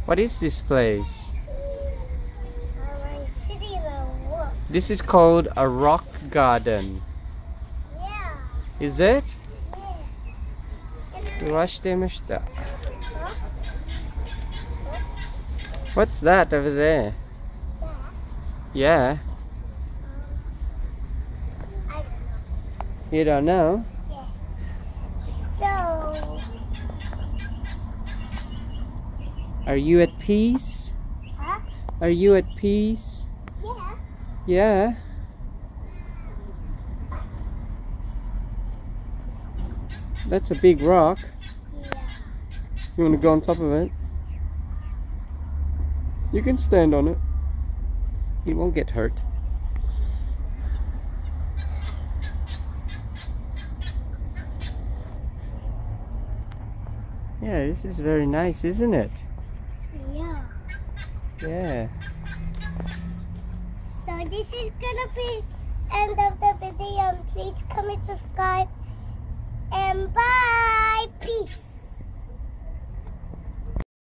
What is this place? I'm sitting in a wood. This is called a rock garden. Yeah. Is it? Yeah. 過ごしてました。 Huh? What's that over there? Yeah. Yeah. I don't know. You don't know? Yeah. So. Are you at peace? Huh? Are you at peace? Yeah. Yeah. That's a big rock. Yeah. You want to go on top of it? You can stand on it. You won't get hurt. Yeah, this is very nice, isn't it? Yeah. Yeah. So this is gonna be end of the video. And please comment, subscribe, and bye. Peace.